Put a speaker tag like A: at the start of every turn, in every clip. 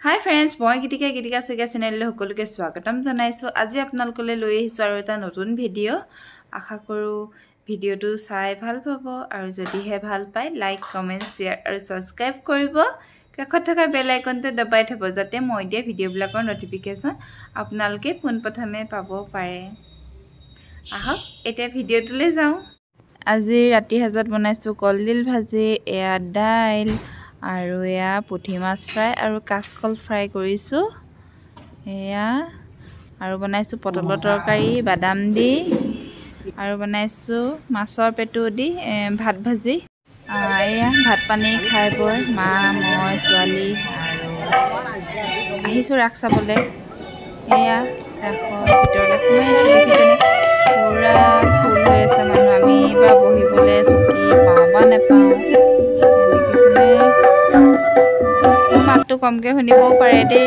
A: Hi friends, মই Gitika sakia channel le সকলোকে স্বাগতম জনাইছো। আজি আপোনালোকলৈ লৈ আহিছো আৰু এটা নতুন ভিডিও। আশা কৰো ভিডিওটো চাই ভাল পাব আৰু যদিহে ভাল পায় লাইক, কমেন্ট, শেয়াৰ আৰু সাবস্ক্ৰাইব কৰিব। কাষত থকা বেল আইকনটো দবাই থব যাতে মই দিয়া ভিডিওবিলাকৰ নটিফিকেশন আপোনালোকে পোনপ্ৰথমে পাব পাৰে। আহক এতিয়া ভিডিওটোলৈ যাওঁ। আজি ৰাতি হাজত বনাইছো কলডিল ভাজি, এয়া দাইল আৰু এয়া পুঠি মাছ ফ্ৰাই আৰু কাচকল ফ্ৰাই কৰিছো। এয়া আৰু বনাইছো পটলৰ তৰকাৰী বাদাম দি আৰু বনাইছো মাছৰ পেটু দি ভাত ভাজি। এয়া ভাত পানী খাই বৈ মা মই ছোৱালী আৰু আহিছো ৰাখ চাবলে। এয়া ৰাখৰ ভিতৰলৈ সোমাই আহিছো। দেখিছেনে পুৰা ফুল হৈ আছে মানুহ। আমি বা বহিবলৈ চকী পাওঁ বা নেপাওঁ। দেখিছেনে মাতটো কমকে শুনিবও পাৰে দেই।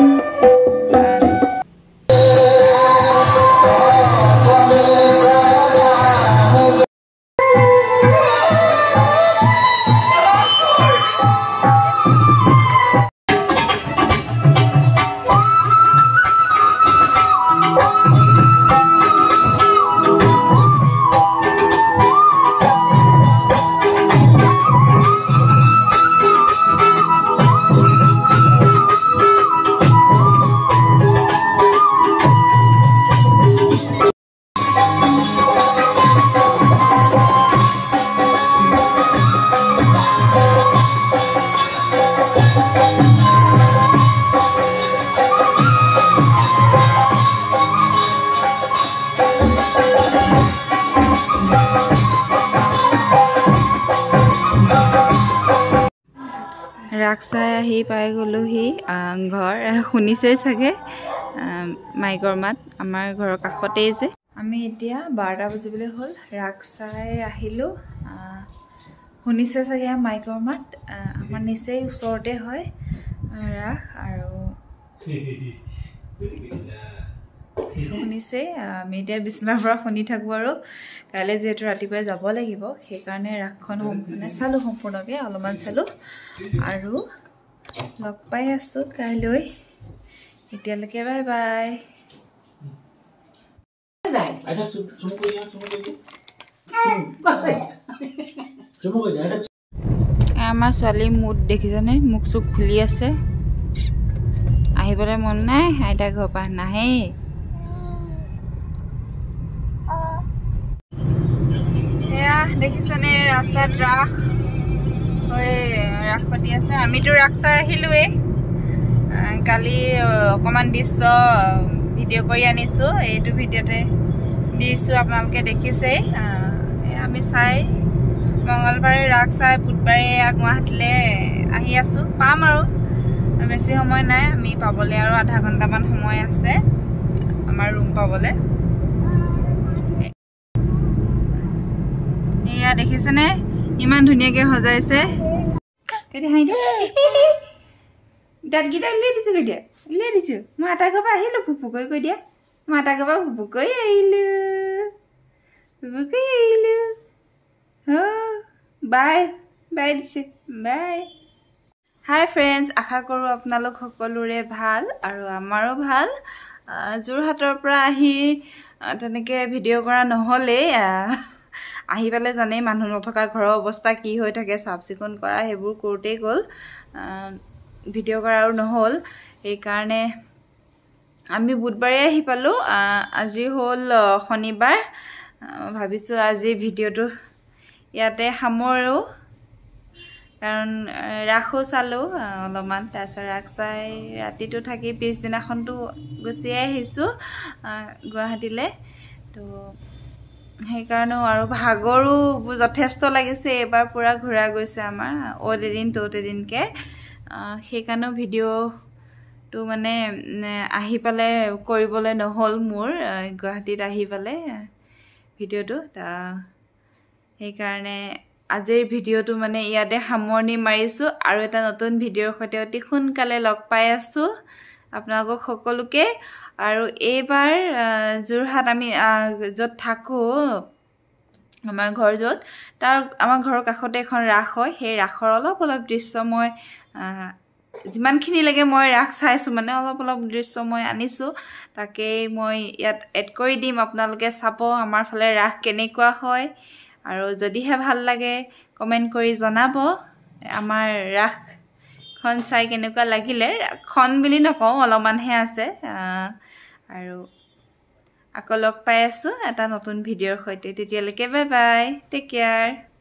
A: ৰাক্সাই আহি পাই গলোহি ঘৰ। শুনিছেই চাগে মাইকৰ মাত। আমাৰ ঘৰৰ কাষতেই যে। আমি এতিয়া 12টা বাজিবলৈ হ'ল। ৰাক্সাই আহিলো। শুনিছে চাগে মাইকৰ মাত। আমাৰ নিচেই ওচৰতে হয় ৰাস আৰু শুনিছে। আমি এতিয়া বিছনাৰ পৰা শুনি থাকো আৰু কাইলৈ যিহেতু ৰাতিপুৱাই যাব লাগিব সেইকাৰণে ৰাসখন চালো সম্পূৰ্ণকৈ অলপমান চালো আৰু লগ পাই আছো কাইলৈ। এতিয়ালৈকে বাই বাই। আমাৰ ছোৱালী মুড দেখিছেনে মুখ চুখ ফুলি আছে। আহিবলৈ মন নাই আইতা ঘৰৰ পৰা নাহে। এয়া দেখিছেনে ৰাস্তাত ৰাস ৰাস পাতি আছে। আমিতো ৰাস চাই আহিলোৱে। কালি অকণমান দৃশ্য ভিডিঅ' কৰি আনিছো। এইটো ভিডিঅ'তে দিছো আপোনালোকে দেখিছেই। আমি চাই মঙলবাৰে ৰাস চাই বুধবাৰে গুৱাহাটীলৈ আহি আছো। পাম আৰু বেছি সময় নাই। আমি পাবলৈ আৰু আধা ঘণ্টামান সময় আছে আমাৰ ৰুম পাবলৈ। এয়া দেখিছেনে ইমান ধুনীয়াকে সজাইছে। দাঁতকেইটা উলিয়াই দিছো কেতিয়া উলিয়াই দিছো। মই আটা ঘৰ পৰা আহিলো ফুপুকৈ কৈ দিয়া। মই আটা ঘৰ পৰা ফুপুকৈ আহিলো বাই বাই দিছে বাই। হাই ফ্ৰেণ্ডছ, আশা কৰোঁ আপোনালোক সকলোৰে ভাল আৰু আমাৰো ভাল। যোৰহাটৰ পৰা আহি তেনেকৈ ভিডিঅ' কৰা নহ'লেই। আহি পেলাই জানেই মানুহ নথকা ঘৰৰ অৱস্থা কি হৈ থাকে। চাফ চিকুণ কৰা সেইবোৰ কৰোঁতেই গ'ল। ভিডিঅ' কৰা আৰু নহ'ল। সেইকাৰণে আমি বুধবাৰে আহি পালোঁ। আজি হ'ল শনিবাৰ। ভাবিছোঁ আজি ভিডিঅ'টো ইয়াতে সামৰোঁ কাৰণ ৰাসো চালোঁ অলপমান। তাৰপিছত ৰাস চাই ৰাতিটো থাকি পিছদিনাখনতো গুচিয়ে আহিছোঁ গুৱাহাটীলৈ। তো সেইকাৰণেও আৰু ভাগৰো যথেষ্ট লাগিছে। এইবাৰ পূৰা ঘূৰা গৈছে আমাৰ অ'ত এদিন ত'ত এদিনকৈ। সেইকাৰণেও ভিডিঅ'টো মানে আহি পেলাই কৰিবলৈ নহ'ল মোৰ গুৱাহাটীত আহি পেলাই ভিডিঅ'টো। সেইকাৰণে আজিৰ ভিডিঅ'টো মানে ইয়াতে সামৰণি মাৰিছোঁ আৰু এটা নতুন ভিডিঅ'ৰ সৈতে অতি সোনকালে লগ পাই আছোঁ আপোনালোকক সকলোকে। আৰু এইবাৰ যোৰহাট আমি য'ত থাকোঁ আমাৰ ঘৰ য'ত তাৰ আমাৰ ঘৰৰ কাষতে এখন ৰাস হয়। সেই ৰাসৰ অলপ দৃশ্য মই যিমানখিনি লাগে মই ৰাস চাইছোঁ মানে অলপ অলপ দৃশ্য মই আনিছোঁ তাকেই মই ইয়াত এড কৰি দিম আপোনালোকে চাব আমাৰ ফালে ৰাস কেনেকুৱা হয় আৰু যদিহে ভাল লাগে কমেণ্ট কৰি জনাব আমাৰ ৰাসখন চাই কেনেকুৱা লাগিলে খন বুলি নকওঁ অলপমানহে আছে আৰু আকৌ লগ পাই আছোঁ এটা নতুন ভিডিঅ'ৰ সৈতে তেতিয়ালৈকে বাই বাই টেক কেয়াৰ